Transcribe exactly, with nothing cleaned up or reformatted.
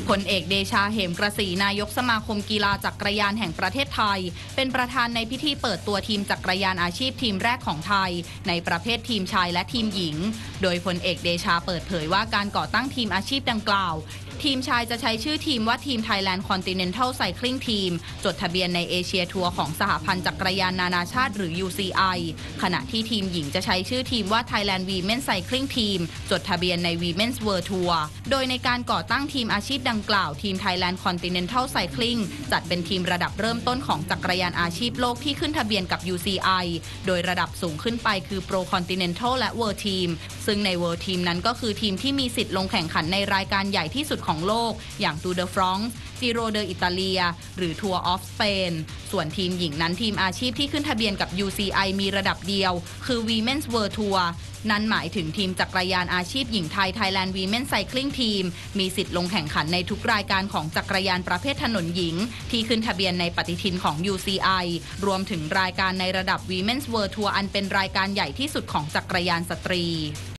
พลเอกเดชาเหมกระสีนายกสมาคมกีฬาจักรยานแห่งประเทศไทยเป็นประธานในพิธีเปิดตัวทีมจักรยานอาชีพทีมแรกของไทยในประเภททีมชายและทีมหญิงโดยพลเอกเดชาเปิดเผยว่าการก่อตั้งทีมอาชีพดังกล่าวทีมชายจะใช้ชื่อทีมว่าทีม Thailand Continental Cycling Team จดทะเบียนในเอเชียทัวร์ของสหพันธ์จักรยานนานาชาติหรือ ยู ซี ไอ ขณะที่ทีมหญิงจะใช้ชื่อทีมว่า Thailand Women Cycling Team จดทะเบียนใน Women's World Tour โดยในการก่อตั้งทีมอาชีพดังกล่าวทีม Thailand Continental Cycling จัดเป็นทีมระดับเริ่มต้นของจักรยานอาชีพโลกที่ขึ้นทะเบียนกับ ยู ซี ไอ โดยระดับสูงขึ้นไปคือ Pro Continental และ World Team ซึ่งใน World Team นั้นก็คือทีมที่มีสิทธิ์ลงแข่งขันในรายการใหญ่ที่สุดของโลกอย่าง Tour de France Giro d'Italia หรือ Tour of Spain ส่วนทีมหญิงนั้นทีมอาชีพที่ขึ้นทะเบียนกับ ยู ซี ไอ มีระดับเดียวคือ Women's World Tour นั่นหมายถึงทีมจักรยานอาชีพหญิงไทย Thailand Women Cycling Team มีสิทธิ์ลงแข่งขันในทุกรายการของจักรยานประเภทถนนหญิงที่ขึ้นทะเบียนในปฏิทินของ ยู ซี ไอ รวมถึงรายการในระดับ Women's World Tour อันเป็นรายการใหญ่ที่สุดของจักรยานสตรี